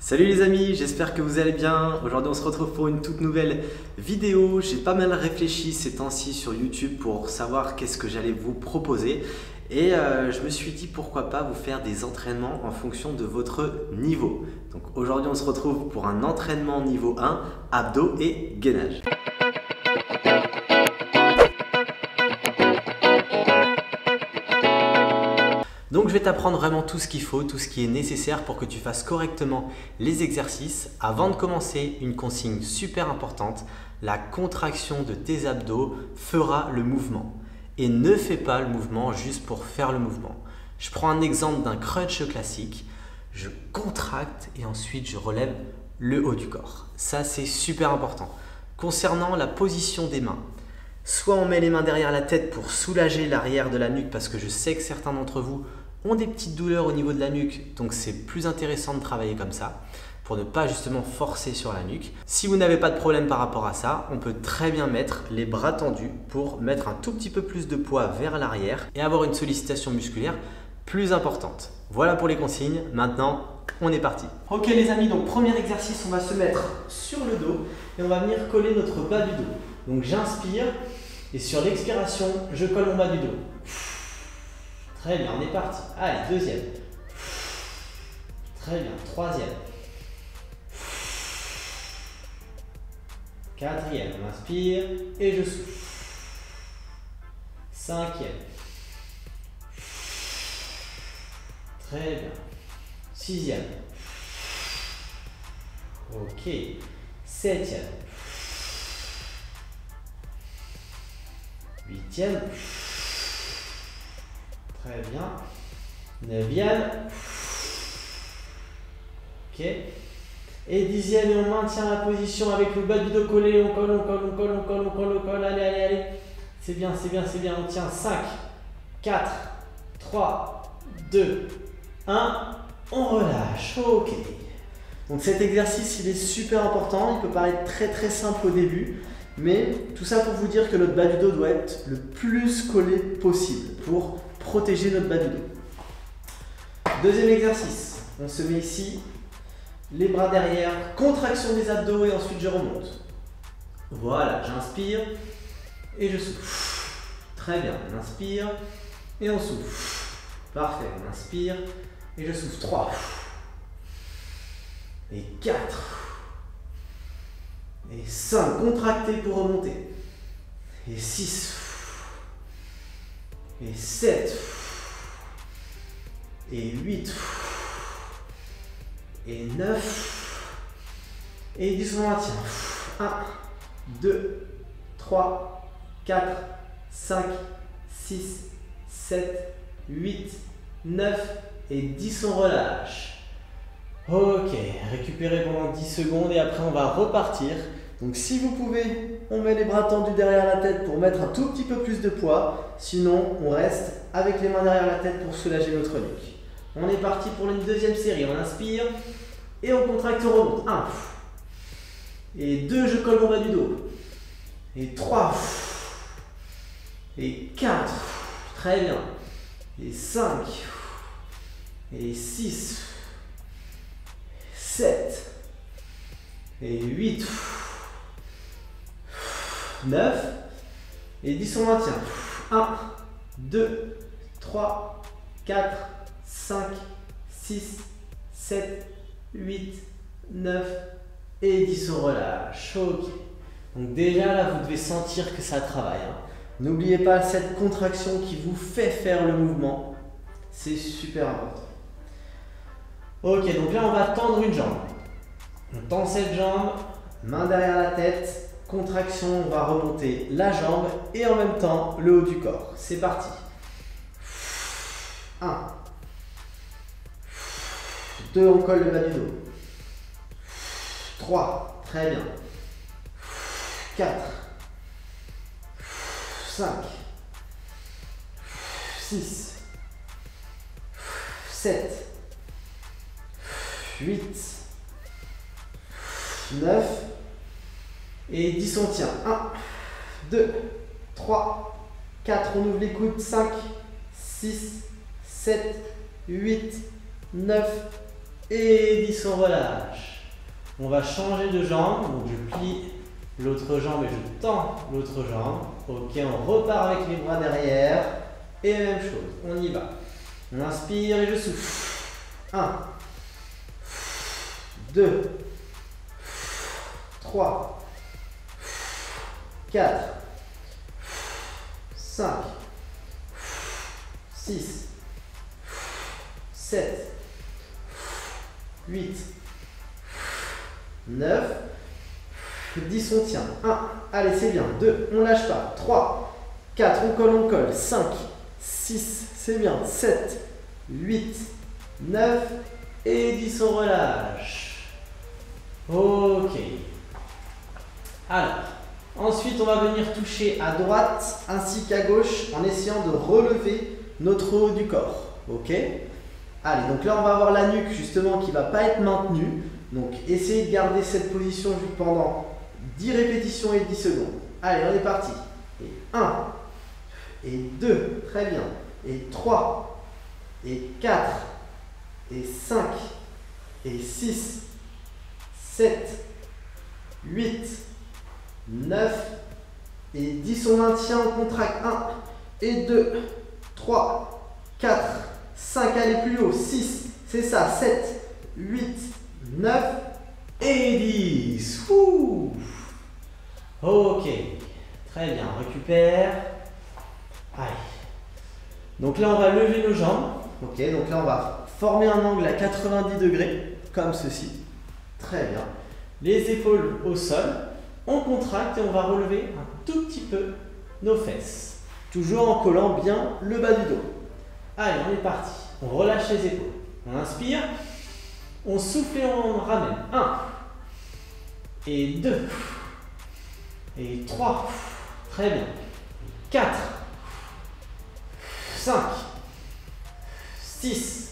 Salut les amis, j'espère que vous allez bien. Aujourd'hui on se retrouve pour une toute nouvelle vidéo. J'ai pas mal réfléchi ces temps-ci sur YouTube pour savoir qu'est-ce que j'allais vous proposer. Et je me suis dit pourquoi pas vous faire des entraînements en fonction de votre niveau. Donc aujourd'hui on se retrouve pour un entraînement niveau 1, abdos et gainage. Donc je vais t'apprendre vraiment tout ce qu'il faut, tout ce qui est nécessaire pour que tu fasses correctement les exercices. Avant de commencer, une consigne super importante, la contraction de tes abdos fera le mouvement. Et ne fais pas le mouvement juste pour faire le mouvement. Je prends un exemple d'un crunch classique, je contracte et ensuite je relève le haut du corps. Ça c'est super important. Concernant la position des mains, soit on met les mains derrière la tête pour soulager l'arrière de la nuque parce que je sais que certains d'entre vous ont des petites douleurs au niveau de la nuque, donc c'est plus intéressant de travailler comme ça pour ne pas justement forcer sur la nuque. Si vous n'avez pas de problème par rapport à ça, on peut très bien mettre les bras tendus pour mettre un tout petit peu plus de poids vers l'arrière et avoir une sollicitation musculaire plus importante. Voilà pour les consignes, maintenant on est parti. Ok les amis, donc premier exercice, on va se mettre sur le dos et on va venir coller notre bas du dos. Donc j'inspire et sur l'expiration, je colle mon bas du dos. Très bien, on est parti. Allez, deuxième. Très bien, troisième. Quatrième, on inspire et je souffle. Cinquième. Très bien. Sixième. Ok. Septième. Huitième. Très bien. Neuvième. Ok. Et dixième, et on maintient la position avec le bas du dos collé. On colle, on colle, on colle, on colle, on colle, on colle. Allez, allez, allez. C'est bien, c'est bien, c'est bien. On tient 5, 4, 3, 2, 1. On relâche. Ok. Donc cet exercice, il est super important. Il peut paraître très très simple au début. Mais tout ça pour vous dire que notre bas du dos doit être le plus collé possible pour protéger notre bas du dos. Deuxième exercice, on se met ici, les bras derrière, contraction des abdos et ensuite je remonte. Voilà, j'inspire et je souffle. Très bien, on inspire et on souffle. Parfait, on inspire et je souffle. 3 et 4 et 5, contracté pour remonter. Et 6 et 7 et 8 et 9 et 10, on maintient. 1, 2, 3, 4, 5, 6, 7, 8, 9 et 10, on relâche. Ok, récupérez pendant 10 secondes et après on va repartir. Donc si vous pouvez, on met les bras tendus derrière la tête pour mettre un tout petit peu plus de poids. Sinon, on reste avec les mains derrière la tête pour soulager notre nuque. On est parti pour une deuxième série. On inspire et on contracte, on remonte. 1. Et 2, je colle mon bas du dos. Et 3. Et 4. Très bien. Et 5. Et 6. 7. Et 8. 9 et 10, on maintient. 1, 2, 3, 4, 5, 6, 7, 8, 9 et 10, on relâche. Ok. Donc déjà là, vous devez sentir que ça travaille. N'oubliez pas cette contraction qui vous fait faire le mouvement. C'est super important. Ok, donc là, on va tendre une jambe. On tend cette jambe, main derrière la tête. Contraction, on va remonter la jambe et en même temps le haut du corps. C'est parti. 1. 2, on colle le bas du dos. 3, très bien. 4. 5. 6. 7. 8. 9. Et 10, on tient. 1, 2, 3, 4, on ouvre les coudes. 5, 6, 7, 8, 9 et 10, on relâche. On va changer de jambe, donc je plie l'autre jambe et je tends l'autre jambe. Ok, on repart avec les bras derrière. Et même chose, on y va. On inspire et je souffle. 1, 2, 3, 4, 5, 6, 7, 8, 9, 10, on tient. 1, allez, c'est bien. 2, on lâche pas. 3, 4, on colle. 5, 6, c'est bien. 7, 8, 9 et 10, on relâche. Ok. Alors, ensuite, on va venir toucher à droite ainsi qu'à gauche en essayant de relever notre haut du corps. Ok? Allez, donc là, on va avoir la nuque justement qui ne va pas être maintenue. Donc, essayez de garder cette position pendant 10 répétitions et 10 secondes. Allez, on est parti. Et 1, et 2, très bien. Et 3, et 4, et 5, et 6, 7, 8, 9, et 10, on maintient, on contracte. 1, et 2, 3, 4, 5, allez plus haut, 6, c'est ça, 7, 8, 9 et 10. Ouh. Ok, très bien, on récupère. Allez. Donc là, on va lever nos jambes. Ok, donc là, on va former un angle à 90 degrés, comme ceci. Très bien. Les épaules au sol. On contracte et on va relever un tout petit peu nos fesses. Toujours en collant bien le bas du dos. Allez, on est parti. On relâche les épaules. On inspire. On souffle et on ramène. 1. Et 2. Et 3. Très bien. 4. 5. 6.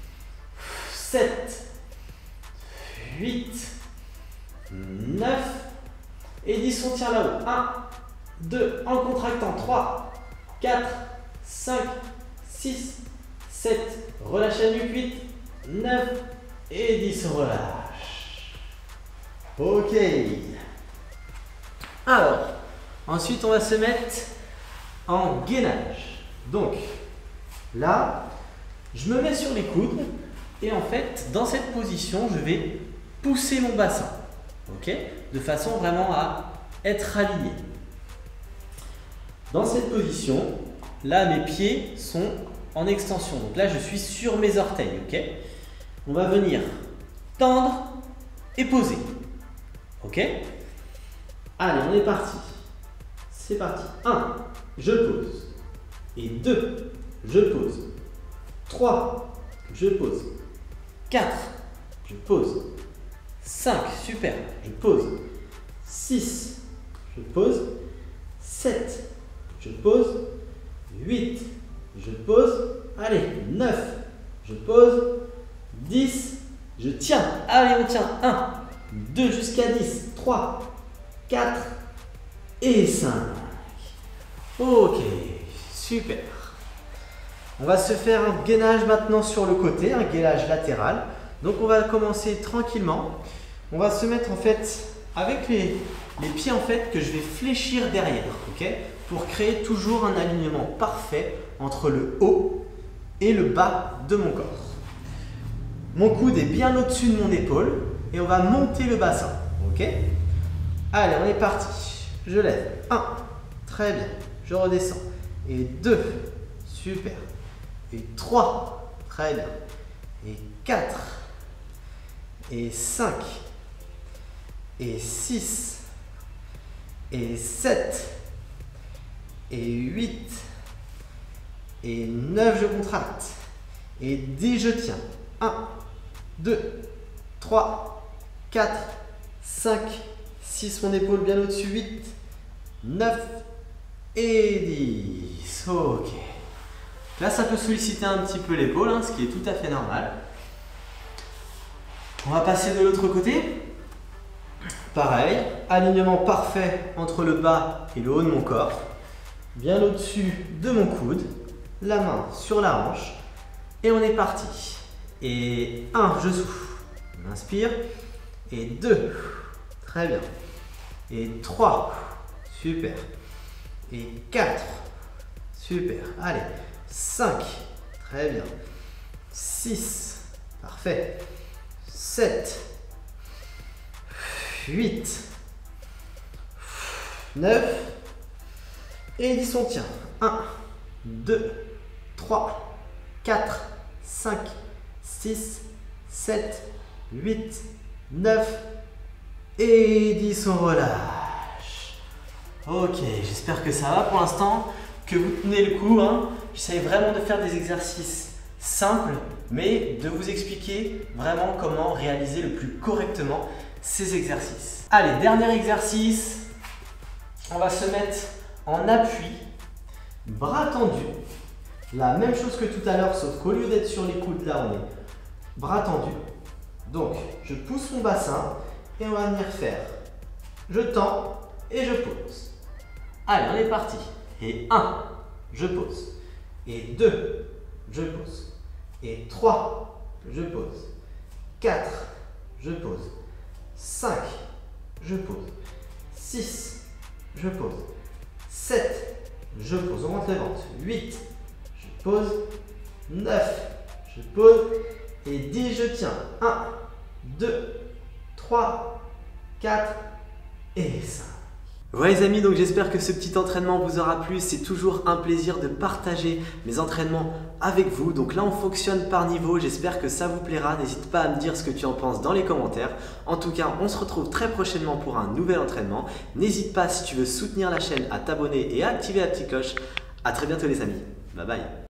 7. 8. 9. Et 10, on tient là-haut. 1, 2, en contractant. 3, 4, 5, 6, 7. Relâche la nuque. 8, 9 et 10, on relâche. Ok. Alors, ensuite, on va se mettre en gainage. Donc, là, je me mets sur les coudes. Et en fait, dans cette position, je vais pousser mon bassin. Ok, de façon vraiment à être aligné. Dans cette position, là mes pieds sont en extension. Donc là je suis sur mes orteils. Ok, on va venir tendre et poser. Ok, allez, on est parti. C'est parti. 1, je pose. Et 2, je pose. 3, je pose. 4, je pose. 5, super, je pose. 6, je pose. 7, je pose. 8, je pose. Allez, 9, je pose. 10, je tiens. Allez, on tient. 1, 2 jusqu'à 10. 3, 4 et 5. Ok, super. On va se faire un gainage maintenant sur le côté, un gainage latéral. Donc on va commencer tranquillement. On va se mettre en fait avec les pieds en fait que je vais fléchir derrière, ok, pour créer toujours un alignement parfait entre le haut et le bas de mon corps. Mon coude est bien au-dessus de mon épaule et on va monter le bassin, ok. Allez, on est parti. Je lève. 1, très bien. Je redescends. Et 2, super. Et 3, très bien. Et 4. Et 5, et 6, et 7, et 8, et 9, je contracte, et 10, je tiens. 1, 2, 3, 4, 5, 6, mon épaule bien au-dessus, 8, 9, et 10. Ok. Là, ça peut solliciter un petit peu l'épaule, hein, ce qui est tout à fait normal. On va passer de l'autre côté. Pareil, alignement parfait entre le bas et le haut de mon corps. Bien au-dessus de mon coude. La main sur la hanche. Et on est parti. Et 1, je souffle. On inspire. Et 2, très bien. Et 3, super. Et 4, super. Allez, 5, très bien. 6, parfait. 7, 8, 9, et 10, on tient. 1, 2, 3, 4, 5, 6, 7, 8, 9 et 10, on relâche. Ok, j'espère que ça va pour l'instant, que vous tenez le coup. J'essaie vraiment de faire des exercices simples, mais de vous expliquer vraiment comment réaliser le plus correctement ces exercices. Allez, dernier exercice. On va se mettre en appui, bras tendus. La même chose que tout à l'heure, sauf qu'au lieu d'être sur les coudes, là on est bras tendus. Donc, je pousse mon bassin et on va venir faire. Je tends et je pose. Allez, on est parti. Et 1, je pose. Et 2, je pose. Et 3, je pose. 4, je pose. 5, je pose. 6, je pose. 7, je pose. On monte les ventes. 8, je pose. 9, je pose. Et 10, je tiens. 1, 2, 3, 4 et 5. Ouais les amis, donc j'espère que ce petit entraînement vous aura plu. C'est toujours un plaisir de partager mes entraînements avec vous. Donc là on fonctionne par niveau, j'espère que ça vous plaira. N'hésite pas à me dire ce que tu en penses dans les commentaires. En tout cas, on se retrouve très prochainement pour un nouvel entraînement. N'hésite pas si tu veux soutenir la chaîne à t'abonner et à activer la petite cloche. A très bientôt les amis, bye bye.